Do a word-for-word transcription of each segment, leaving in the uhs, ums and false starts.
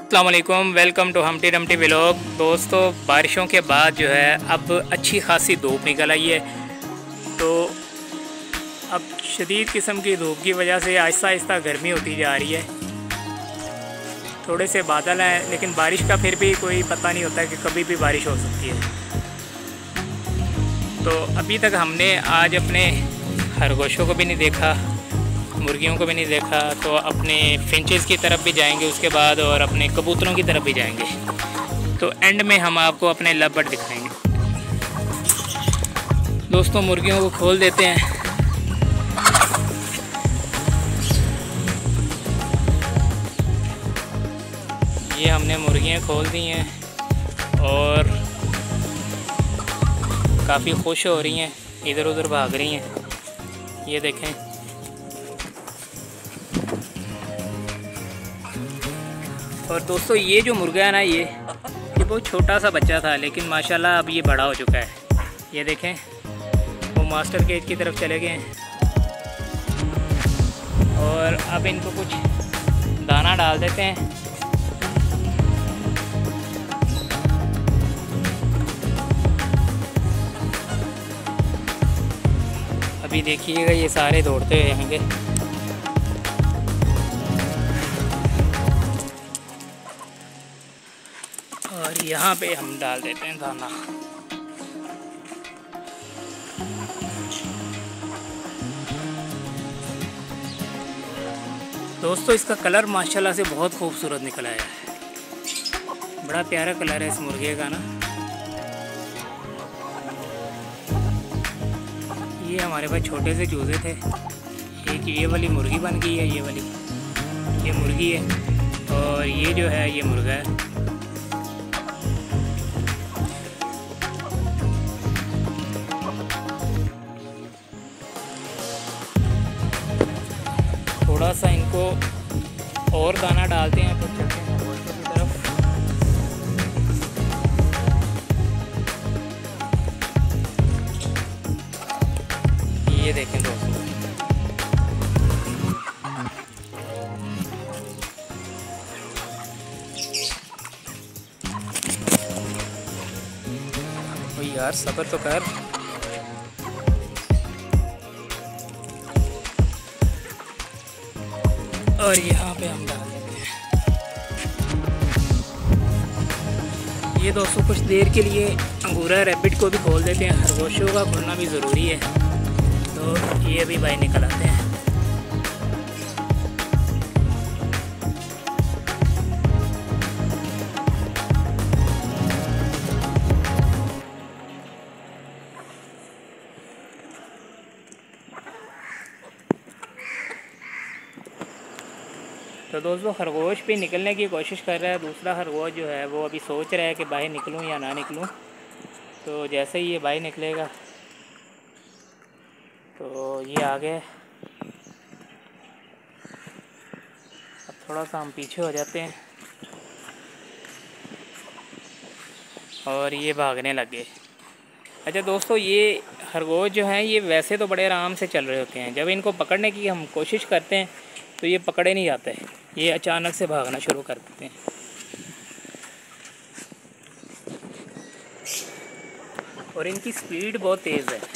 अस्सलाम वालेकुम, welcome to Humpty Dumpty vlog. दोस्तों, बारिशों के बाद जो है अब अच्छी खासी धूप निकल आई है। तो अब शदीद किस्म की धूप की वजह से आहिस्ता आहिस्ता गर्मी होती जा रही है। थोड़े से बादल हैं, लेकिन बारिश का फिर भी कोई पता नहीं होता कि कभी भी बारिश हो सकती है। तो अभी तक हमने आज अपने खरगोशों को भी नहीं देखा, मुर्गियों को भी नहीं देखा। तो अपने फिंचेस की तरफ भी जाएंगे उसके बाद, और अपने कबूतरों की तरफ भी जाएंगे। तो एंड में हम आपको अपने लव बर्ड दिखाएंगे। दोस्तों, मुर्गियों को खोल देते हैं। ये हमने मुर्गियां खोल दी हैं और काफ़ी खुश हो रही हैं, इधर उधर भाग रही हैं। ये देखें, और दोस्तों ये जो मुर्गा है ना, ये ये बहुत छोटा सा बच्चा था, लेकिन माशाल्लाह अब ये बड़ा हो चुका है। ये देखें, वो मास्टर केज की तरफ चले गए हैं और अब इनको कुछ दाना डाल देते हैं। अभी देखिएगा, ये सारे दौड़ते हुए आएंगे। और यहाँ पे हम डाल देते हैं दाना। दोस्तों, इसका कलर माशाल्लाह से बहुत खूबसूरत निकल आया है। बड़ा प्यारा कलर है इस मुर्गे का ना। ये हमारे पास छोटे से चूजे थे। एक ये वाली मुर्गी बन गई है, ये वाली ये मुर्गी है, और ये जो है ये मुर्गा है। थोड़ा सा इनको और दाना डालते हैं, फिर चलते हैं खरगोशों की तरफ। ये देखें दोस्तों, ओ यार सब्र तो कर। और यहाँ पे हम डाल देते हैं। ये दोस्तों, कुछ देर के लिए अंगूरा रैबिट को भी खोल देते हैं। खरगोशों का खुलना भी ज़रूरी है। तो ये भी बाहर निकल आते हैं। तो दोस्तों, खरगोश भी निकलने की कोशिश कर रहा है। दूसरा खरगोश जो है वो अभी सोच रहा है कि बाहर निकलूं या ना निकलूं। तो जैसे ही ये बाहर निकलेगा तो ये आ गए। अब थोड़ा सा हम पीछे हो जाते हैं और ये भागने लगे। अच्छा दोस्तों, ये खरगोश जो हैं ये वैसे तो बड़े आराम से चल रहे होते हैं। जब इनको पकड़ने की हम कोशिश करते हैं तो ये पकड़े नहीं जाते हैं, ये अचानक से भागना शुरू कर देते हैं। और इनकी स्पीड बहुत तेज़ है।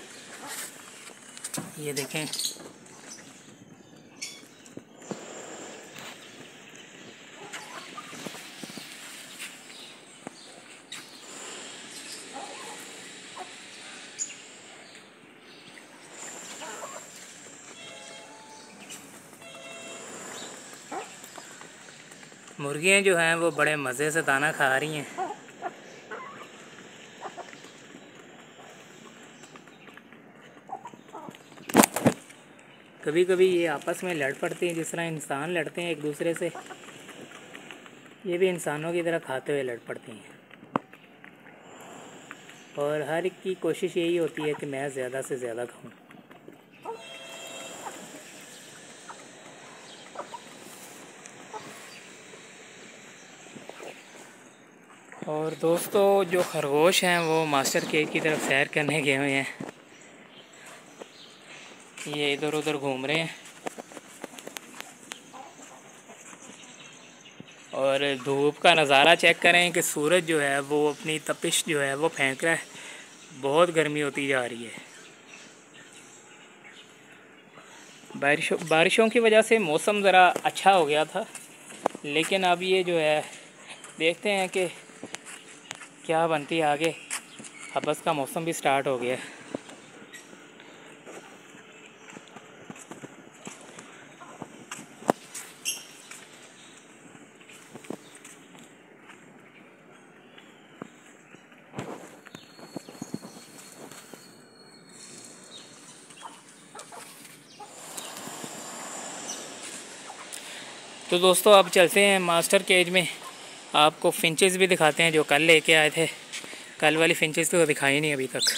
ये देखें, मुर्गियाँ जो हैं वो बड़े मज़े से दाना खा रही हैं। कभी कभी ये आपस में लड़ पड़ती हैं, जिस तरह इंसान लड़ते हैं एक दूसरे से। ये भी इंसानों की तरह खाते हुए लड़ पड़ती हैं। और हर एक की कोशिश यही होती है कि मैं ज़्यादा से ज़्यादा खाऊं। और दोस्तों, जो खरगोश हैं वो मास्टर केज की तरफ सैर करने गए हुए हैं। ये इधर उधर घूम रहे हैं। और धूप का नज़ारा चेक करें कि सूरज जो है वो अपनी तपिश जो है वो फेंक रहा है। बहुत गर्मी होती जा रही है। बारिशों बारिशों की वजह से मौसम ज़रा अच्छा हो गया था, लेकिन अब ये जो है देखते हैं कि क्या बनती है आगे। हबस का मौसम भी स्टार्ट हो गया है। तो दोस्तों अब चलते हैं मास्टर केज में, आपको फिंचेस भी दिखाते हैं जो कल लेके आए थे। कल वाली फिंचेस तो दिखाई नहीं अभी तक।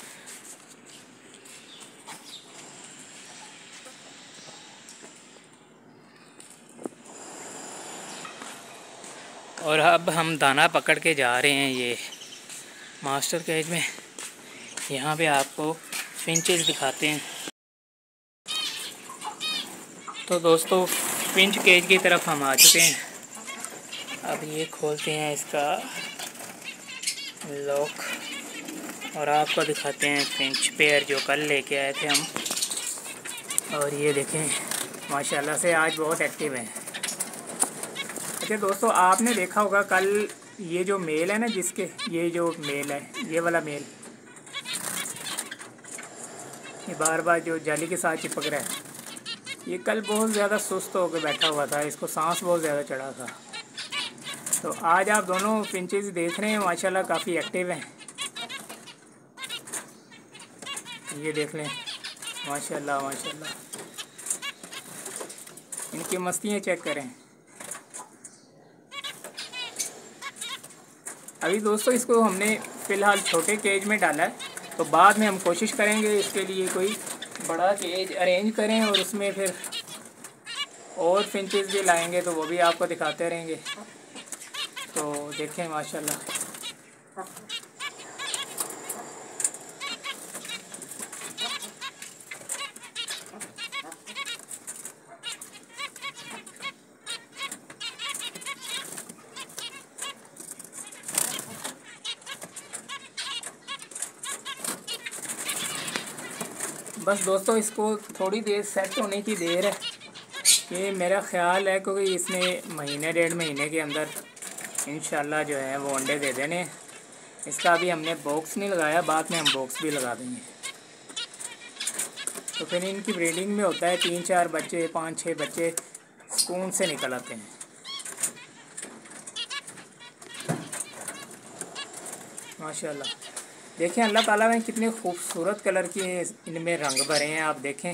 और अब हम दाना पकड़ के जा रहे हैं ये मास्टर केज में। यहाँ पे आपको फिंचेस दिखाते हैं। तो दोस्तों फिंच केज की तरफ हम आ चुके हैं। अब ये खोलते हैं इसका लॉक और आपको दिखाते हैं फिंच पेयर जो कल लेके आए थे हम। और ये देखें माशाल्लाह से आज बहुत एक्टिव हैं। अच्छा दोस्तों, आपने देखा होगा कल ये जो मेल है ना, जिसके ये जो मेल है, ये वाला मेल, ये बार बार जो जाली के साथ चिपक रहा है, ये कल बहुत ज़्यादा सुस्त होकर बैठा हुआ था। इसको सांस बहुत ज़्यादा चढ़ा था। तो आज आप दोनों फिंचेस देख रहे हैं माशाल्लाह काफ़ी एक्टिव हैं। ये देख लें माशाल्लाह माशाल्लाह, इनकी मस्तियाँ चेक करें। अभी दोस्तों इसको हमने फ़िलहाल छोटे केज में डाला है, तो बाद में हम कोशिश करेंगे इसके लिए कोई बड़ा केज अरेंज करें और उसमें फिर और फिंचेस भी लाएंगे, तो वो भी आपको दिखाते रहेंगे। तो देखें माशाल्लाह। बस दोस्तों इसको थोड़ी देर सेट होने की देर है, ये मेरा ख्याल है, क्योंकि इसने महीने डेढ़ महीने के अंदर इंशाल्लाह जो है वो अंडे दे देने हैं। इसका अभी हमने बॉक्स नहीं लगाया, बाद में हम बॉक्स भी लगा देंगे। तो फिर इनकी ब्रीडिंग में होता है तीन चार बच्चे, पाँच छः बच्चे सुकून से निकल आते हैं। माशाल्लाह देखें अल्लाह ताला ने कितने खूबसूरत कलर के इनमें रंग भरे हैं। आप देखें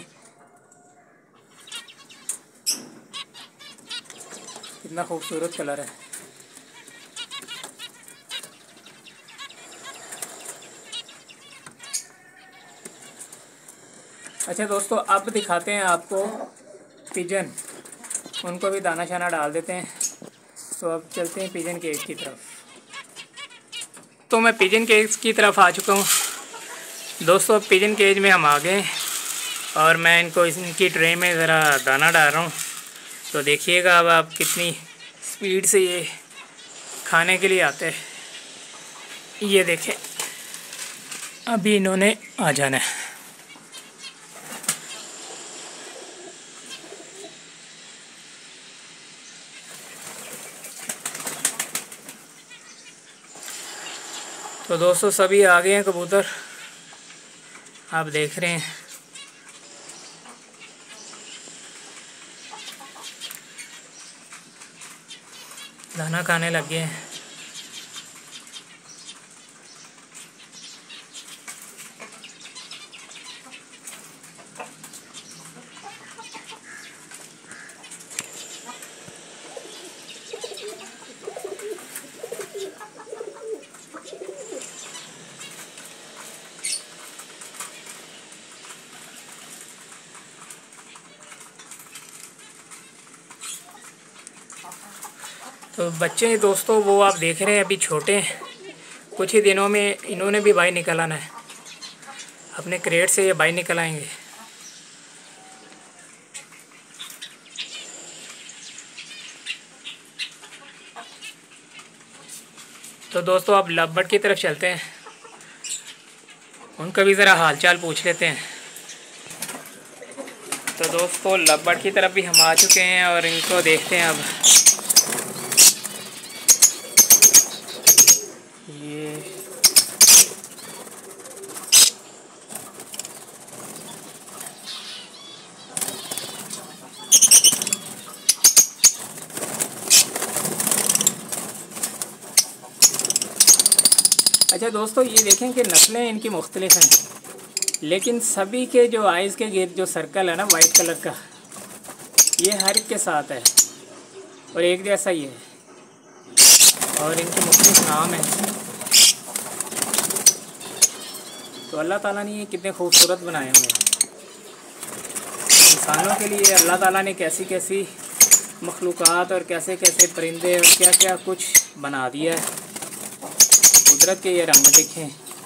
कितना खूबसूरत कलर है। अच्छा दोस्तों, अब दिखाते हैं आपको पिजन, उनको भी दाना शाना डाल देते हैं। तो अब चलते हैं पिजन केज की तरफ। तो मैं पिजन केज की तरफ आ चुका हूँ दोस्तों। पिजन केज में हम आ गए और मैं इनको इनकी ट्रे में ज़रा दाना डाल रहा हूँ। तो देखिएगा अब आप कितनी स्पीड से ये खाने के लिए आते हैं। ये देखें अभी इन्होंने आ जाना है। तो दोस्तों सभी आ गए हैं कबूतर, आप देख रहे हैं। दाना खाने लग गए हैं। तो बच्चे दोस्तों वो आप देख रहे हैं अभी छोटे हैं, कुछ ही दिनों में इन्होंने भी बाहर निकल आना है। अपने क्रेट से ये बाहर निकल आएंगे। तो दोस्तों अब लव बर्ड की तरफ चलते हैं, उनका भी ज़रा हालचाल पूछ लेते हैं। तो दोस्तों लव बर्ड की तरफ भी हम आ चुके हैं और इनको देखते हैं अब। ये अच्छा दोस्तों, ये देखें कि नस्लें इनकी मुख्तलिफ हैं, लेकिन सभी के जो आइज़ के गिर्द जो सर्कल है ना वाइट कलर का, ये हर एक के साथ है और एक जैसा ही है और इनके मुख्तलिफ नाम हैं। तो अल्लाह ताला ने ये कितने खूबसूरत बनाए हुए हैं। इंसानों के लिए अल्लाह ताला ने कैसी कैसी मखलूक़ात और कैसे कैसे परिंदे और क्या क्या कुछ बना दिया है। कुदरत के ये रंग देखें,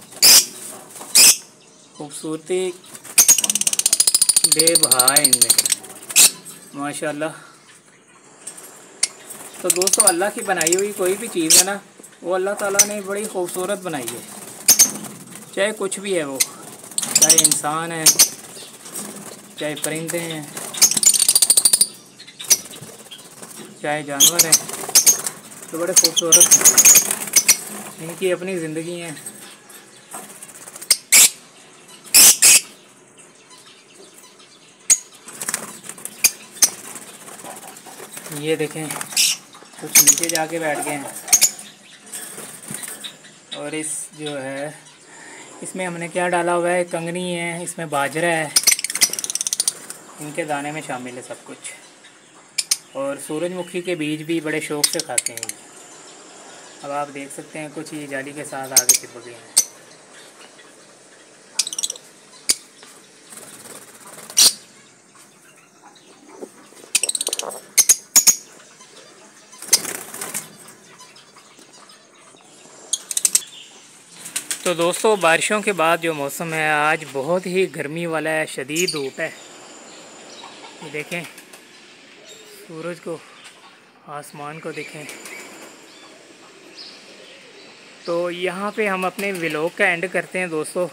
खूबसूरती बेबहा है इनमें माशाल्लाह। तो दोस्तों अल्लाह की बनाई हुई कोई भी चीज़ है ना, वो अल्लाह ताला ने बड़ी खूबसूरत बनाई है। चाहे कुछ भी है, वो चाहे इंसान है, चाहे परिंदे हैं, चाहे जानवर हैं, तो बड़े खूबसूरत हैं, इनकी अपनी ज़िंदगी है। ये देखें कुछ नीचे जाके बैठ गए हैं और इस जो है इसमें हमने क्या डाला हुआ है, कंगनी है, इसमें बाजरा है, इनके दाने में शामिल है सब कुछ। और सूरजमुखी के बीज भी बड़े शौक़ से खाते हैं। अब आप देख सकते हैं कुछ ये जाली के साथ आगे चिपक गए हैं। तो दोस्तों बारिशों के बाद जो मौसम है आज बहुत ही गर्मी वाला है, शदीद धूप है। ये देखें सूरज को, आसमान को देखें। तो यहाँ पे हम अपने व्लॉग का एंड करते हैं दोस्तों।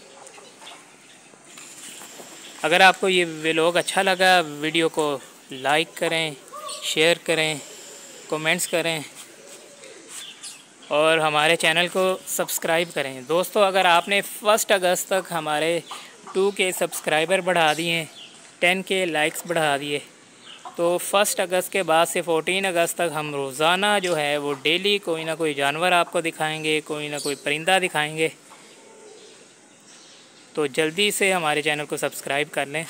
अगर आपको ये व्लॉग अच्छा लगा, वीडियो को लाइक करें, शेयर करें, कमेंट्स करें और हमारे चैनल को सब्सक्राइब करें। दोस्तों अगर आपने फर्स्ट अगस्त तक हमारे टू के सब्सक्राइबर बढ़ा दिए, टेन के लाइक्स बढ़ा दिए, तो फर्स्ट अगस्त के बाद से फोर्टीन अगस्त तक हम रोज़ाना जो है वो डेली कोई ना कोई जानवर आपको दिखाएंगे, कोई ना कोई परिंदा दिखाएंगे। तो जल्दी से हमारे चैनल को सब्सक्राइब कर लें।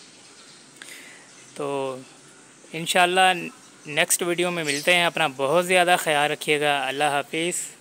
तो इंशाल्लाह नेक्स्ट वीडियो में मिलते हैं। अपना बहुत ज़्यादा ख्याल रखिएगा। अल्लाह हाफिज़।